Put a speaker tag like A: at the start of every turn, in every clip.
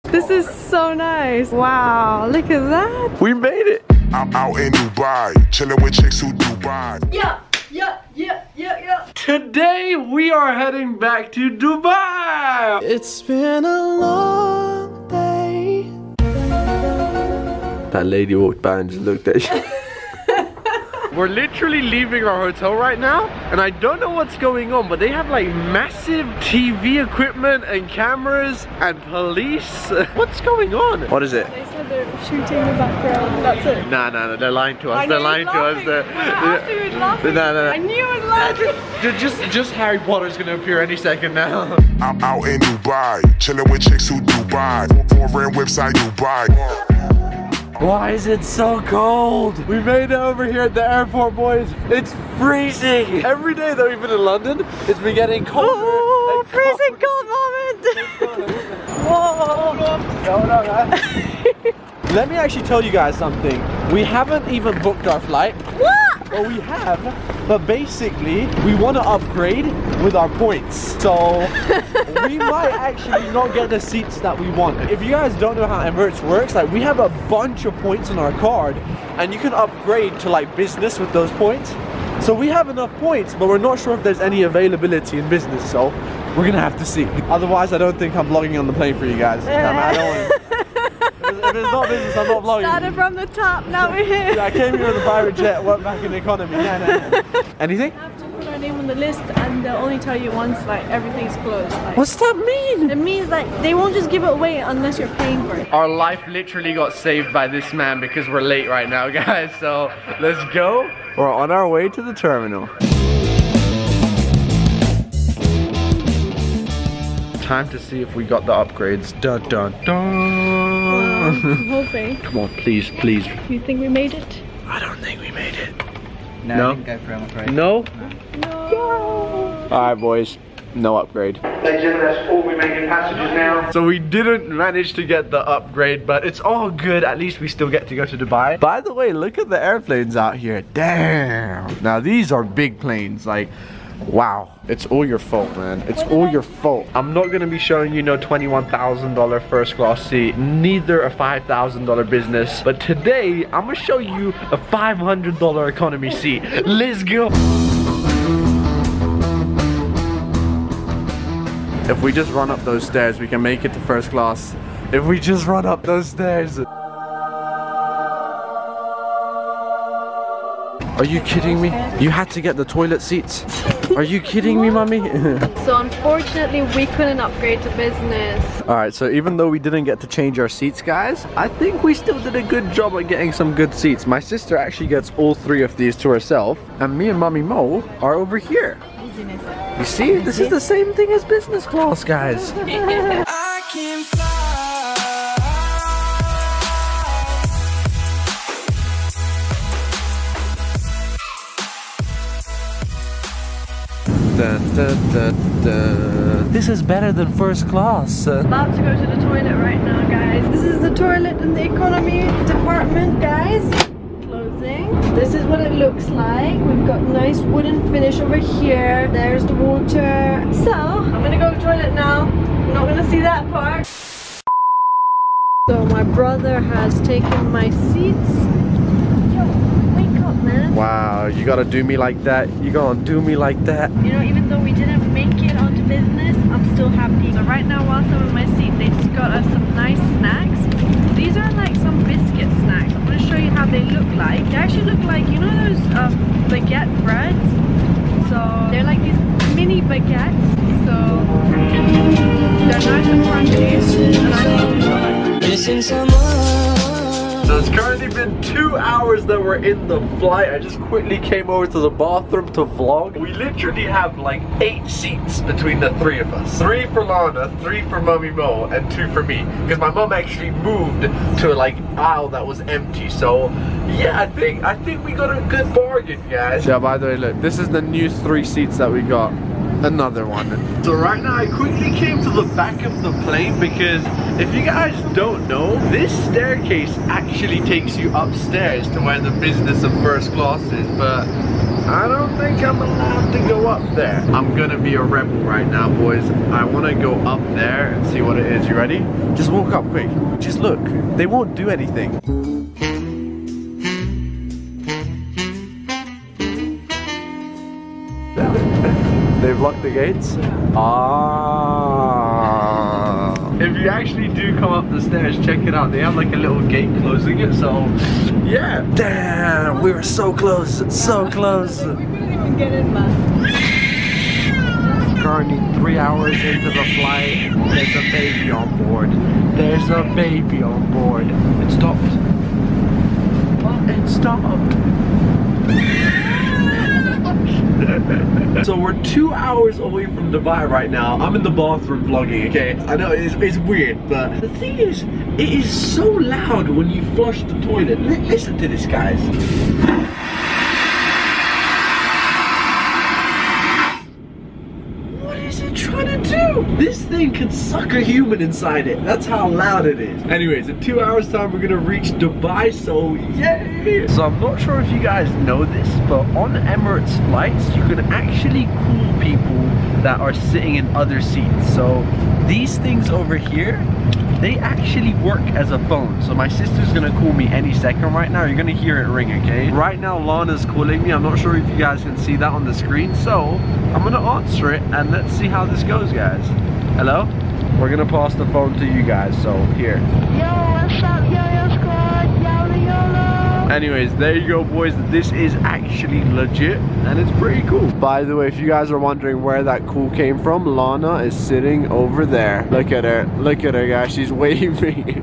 A: This is so nice. Wow, look at that.
B: We made it.
C: I'm out in Dubai, chilling with chicks who Dubai.
A: Yeah.
B: Today we are heading back to Dubai.
D: It's been a long day.
B: That lady walked by and just looked at you. We're literally leaving our hotel right now, and I don't know what's going on, but they have like massive TV equipment and cameras and police. What's going on? What is it?
A: They said they're shooting in the background. That's it.
B: Nah, they're lying to us. They're lying to us. No.
A: I knew it was laughing.
B: Just Harry Potter's gonna appear any second now.
C: I'm out in Dubai, chilling with chicks who Dubai. Foreign website Dubai.
B: Why is it so cold? We made it over here at the airport, boys. It's freezing. Every day that we've been in London, it's been getting colder.
A: Oh, freezing cold moment. Whoa.
B: No, man. Let me actually tell you guys something. We haven't even booked our flight.
A: What?
B: Well, we have, but basically, we want to upgrade with our points. So, we might actually not get the seats that we want. If you guys don't know how Emirates works, like we have a bunch of points on our card, and you can upgrade to like business with those points. So we have enough points, but we're not sure if there's any availability in business. So, we're gonna have to see. Otherwise, I don't think I'm vlogging on the plane for you guys. I don't want to. If it's not business, I'm not vlogging.
A: Started from the top, now we're here.
B: Yeah, I came here with a private jet, went back in economy. No. Anything?
A: You have to put our name on the list, and they'll only tell you once like everything's closed. Like,
B: What's that mean?
A: it means like they won't just give it away unless you're paying for it.
B: Our life literally got saved by this man because we're late right now, guys. So let's go. We're on our way to the terminal. Time to see if we got the upgrades. Dun dun dun.
A: Well, I'm hoping.
B: Come on, please.
A: You think we made it?
B: I don't think we made it.
E: No, I didn't go for him, I'm afraid.
B: No?
A: No.
B: Alright, boys. No upgrade.
F: Ladies and gentlemen, that's all remaining passengers now.
B: So we didn't manage to get the upgrade, but it's all good. At least we still get to go to Dubai. By the way, look at the airplanes out here. Damn. Now these are big planes. Like, wow. It's all your fault, man. It's all your fault. I'm not gonna be showing you no $21,000 first class seat, neither a $5,000 business. But today, I'm gonna show you a $500 economy seat. Let's go. If we just run up those stairs, we can make it to first class. If we just run up those stairs. Are you kidding me? You had to get the toilet seats. Are you kidding me, mommy?
A: So unfortunately, we couldn't upgrade to business.
B: Alright, so even though we didn't get to change our seats, guys, I think we still did a good job at getting some good seats. My sister actually gets all 3 of these to herself, and me and Mommy Mo are over here. You see, this is the same thing as business class, guys.
D: I can fly.
B: Dun, dun, dun, dun. This is better than first class.
A: About to go to the toilet right now, guys. This is the toilet in the economy department, guys. Closing. This is what it looks like. We've got nice wooden finish over here. There's the water. So, I'm gonna go to the toilet now. I'm not gonna see that part. So, my brother has taken my seats. Yo, wake up, man.
B: Wow, you gotta do me like that. You gonna do me like that.
A: You know, even though we didn't make it onto business, I'm still happy. So right now, whilst I'm in my seat, they just got us some nice snacks. These are like some biscuit snacks. I'm gonna show you how they look like. They actually look like, you know those baguette breads? So they're like these mini baguettes. So they're nice and crunchy, and I think So it's currently been 2 hours that we're in the flight. I just quickly came over to the bathroom to vlog. We literally have like 8 seats between the 3 of us. 3 for Lana, 3 for Mummy Mo, and 2 for me. Because my mum actually moved to like aisle that was empty. So yeah, I think we got a good bargain, guys. Yeah, by the way, look, this is the new 3 seats that we got. Another one. So right now I quickly came to the back of the plane because if you guys don't know, this staircase actually takes you upstairs to where the business and first class is, but
B: I don't think I'm allowed to go up there. I'm gonna be a rebel right now, boys. I wanna go up there and see what it is. You ready? Just walk up quick. Just look. They won't do anything. They've locked the gates? Ah. If you actually do come up the stairs, check it out. They have like a little gate closing it, so yeah. Damn, we were so close, so close.
A: We couldn't even get in, man.
B: Currently 3 hours into the flight. There's a baby on board. There's a baby on board. It stopped. It stopped. So we're 2 hours away from Dubai right now. I'm in the bathroom vlogging, okay? I know it's weird, but the thing is, it is so loud when you flush the toilet. Listen to this, guys. What is it trying to do? This thing can suck a human inside it. That's how loud it is. Anyways, in 2 hours time, we're gonna reach Dubai, so yay! So I'm not sure if you guys know this, but on Emirates flights, you can actually cool people that are sitting in other seats. So these things over here, they actually work as a phone. So my sister's gonna call me any second right now. You're gonna hear it ring, okay? Right now, Lana's calling me. I'm not sure if you guys can see that on the screen. So I'm gonna answer it and let's see how this goes, guys. Hello? We're gonna pass the phone to you guys, so here.
G: Yo, what's up, Yo-Yo Squad? YOLO YOLO!
B: Anyways, there you go, boys. This is actually legit and it's pretty cool. By the way, if you guys are wondering where that cool came from, Lana is sitting over there. Look at her. Look at her, guys. She's waving.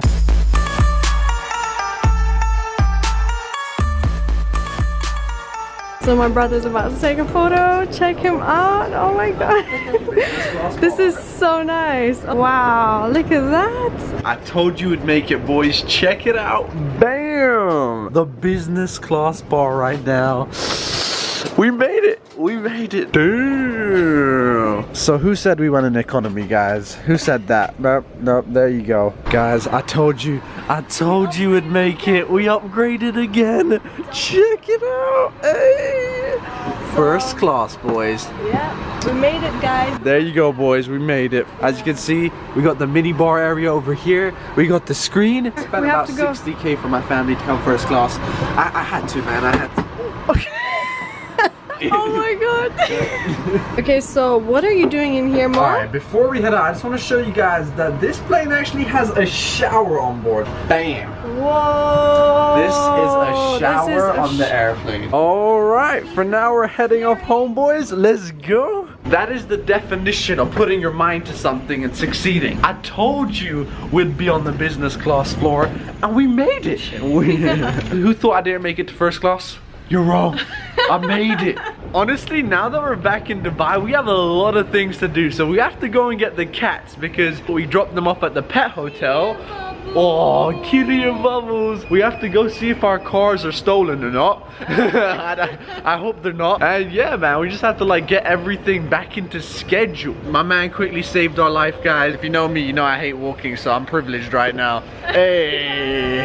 A: So my brother's about to take a photo. Check him out. Oh my god. This is so nice. Wow, look at that.
B: I told you it'd make it, boys. Check it out. Bam! The business class bar right now. We made it. We made it. Damn. So who said we went in economy, guys? Who said that? Nope, nope, there you go. Guys, I told you it'd make it. We upgraded again. Check it out. Hey. First class, boys.
A: Yeah, we made it, guys.
B: There you go, boys. We made it. As you can see, we got the mini bar area over here. We got the screen. Spent about 60K for my family to come first class. I had to, man. I had to. Okay.
A: Oh my god. Okay, so what are you doing in here, Mom?
B: Alright, before we head out, I just want to show you guys that this plane actually has a shower on board. Bam!
A: Whoa!
B: This is a shower on the airplane. Alright, for now we're heading off home, boys. Let's go. That is the definition of putting your mind to something and succeeding. I told you we'd be on the business class floor, and we made it. Who thought I didn't make it to first class? You're wrong. I made it. Honestly, now that we're back in Dubai, we have a lot of things to do. So we have to go and get the cats because we dropped them off at the pet hotel. Oh, Kitty and Bubbles. We have to go see if our cars are stolen or not. I hope they're not. And yeah, man, we just have to like get everything back into schedule. My man quickly saved our life, guys. If you know me, you know I hate walking, so I'm privileged right now. Hey.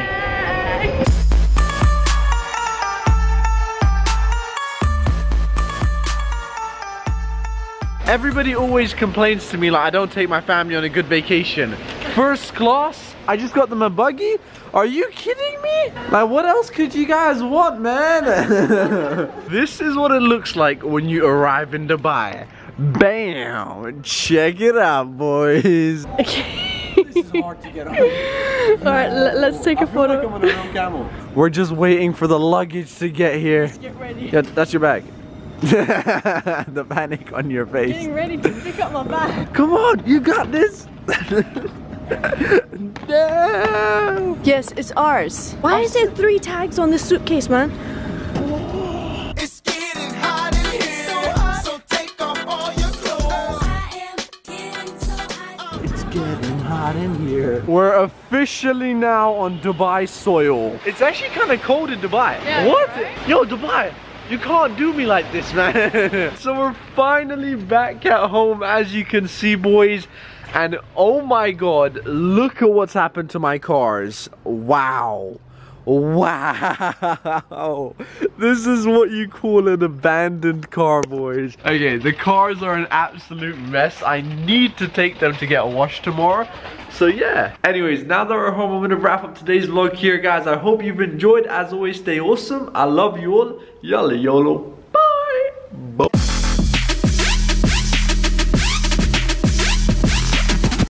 B: Everybody always complains to me like I don't take my family on a good vacation. First class? I just got them a buggy? Are you kidding me? Like what else could you guys want, man? This is what it looks like when you arrive in Dubai. Bam! Check it out, boys.
A: Okay.
B: This is hard to get on.
A: Alright, let's take a photo.
B: Like I'm on a real camel. We're just waiting for the luggage to get here.
A: Let's get ready.
B: Yeah, that's your bag. The panic on your face.
A: Getting ready to pick up my bag.
B: Come on, you got this. Damn.
A: Yes, it's ours. Why is there 3 tags on this suitcase, man?
D: It's getting hot in here, so take off all your clothes.
B: It's getting hot in here. We're officially now on Dubai soil. It's actually kind of cold in Dubai.
A: Yeah,
B: what?
A: right?
B: Yo, Dubai. You can't do me like this, man. So we're finally back at home, as you can see, boys. And oh my god, look at what's happened to my cars. Wow. Wow, this is what you call an abandoned car, boys. Okay, the cars are an absolute mess. I need to take them to get washed tomorrow. So yeah. Anyways, now that we're home, I'm gonna wrap up today's vlog here, guys. I hope you've enjoyed. As always, stay awesome. I love you all. Yalla YOLO. Bye. Bye.